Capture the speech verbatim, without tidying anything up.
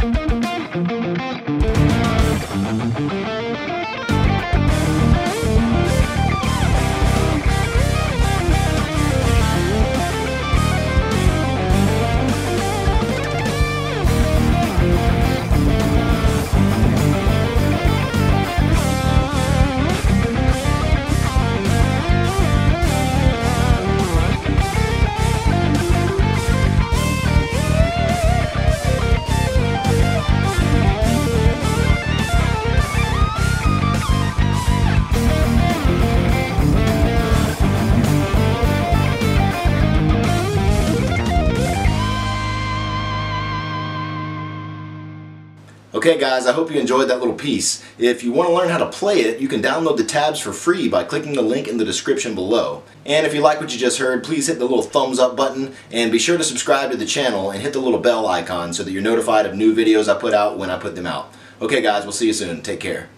Okay guys, I hope you enjoyed that little piece. If you want to learn how to play it, you can download the tabs for free by clicking the link in the description below. And if you like what you just heard, please hit the little thumbs up button and be sure to subscribe to the channel and hit the little bell icon so that you're notified of new videos I put out when I put them out. Okay guys, we'll see you soon. Take care.